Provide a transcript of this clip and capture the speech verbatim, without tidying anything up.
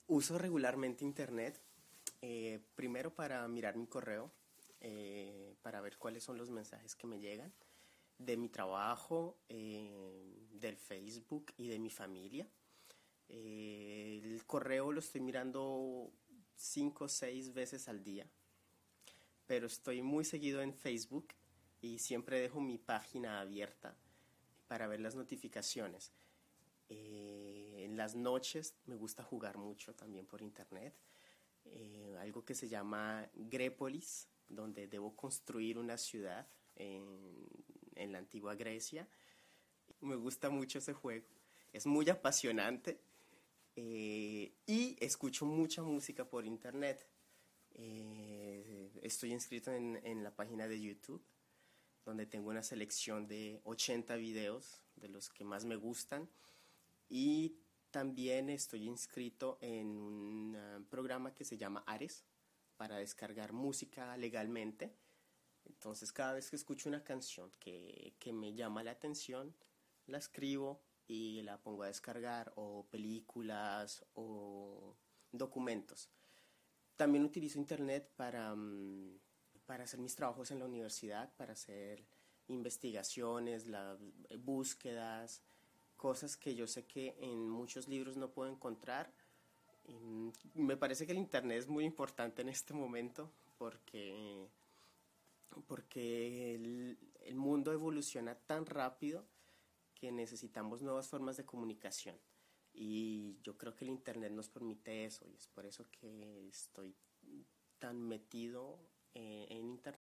Uso regularmente internet, eh, primero para mirar mi correo, eh, para ver cuáles son los mensajes que me llegan de mi trabajo, eh, del Facebook y de mi familia. Eh, el correo lo estoy mirando cinco o seis veces al día, pero estoy muy seguido en Facebook y siempre dejo mi página abierta para ver las notificaciones. Eh, en las noches me gusta jugar mucho también por internet. Eh, algo que se llama Grépolis, donde debo construir una ciudad en, en la antigua Grecia. Me gusta mucho ese juego. Es muy apasionante eh, y escucho mucha música por internet. Eh, estoy inscrito en, en la página de YouTube, donde tengo una selección de ochenta videos de los que más me gustan. Y también estoy inscrito en un uh, programa que se llama Ares para descargar música legalmente. Entonces cada vez que escucho una canción que, que me llama la atención, la escribo y la pongo a descargar, o películas o documentos. También utilizo internet para, um, para hacer mis trabajos en la universidad, para hacer investigaciones, las búsquedas, cosas que yo sé que en muchos libros no puedo encontrar. Y me parece que el internet es muy importante en este momento porque, porque el, el mundo evoluciona tan rápido que necesitamos nuevas formas de comunicación. Y yo creo que el internet nos permite eso, y es por eso que estoy tan metido eh, en internet.